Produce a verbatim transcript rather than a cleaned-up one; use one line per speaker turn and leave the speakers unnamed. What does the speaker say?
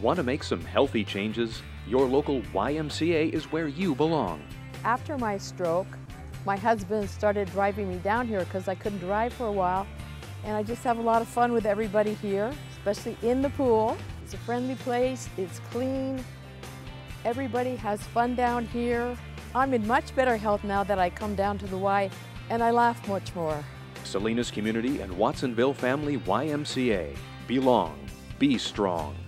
Want to make some healthy changes? Your local Y M C A is where you belong.
After my stroke, my husband started driving me down here because I couldn't drive for a while. And I just have a lot of fun with everybody here, especially in the pool. It's a friendly place, it's clean. Everybody has fun down here. I'm in much better health now that I come down to the Y, and I laugh much more.
Salinas Community and Watsonville Family Y M C A. Belong. Be strong.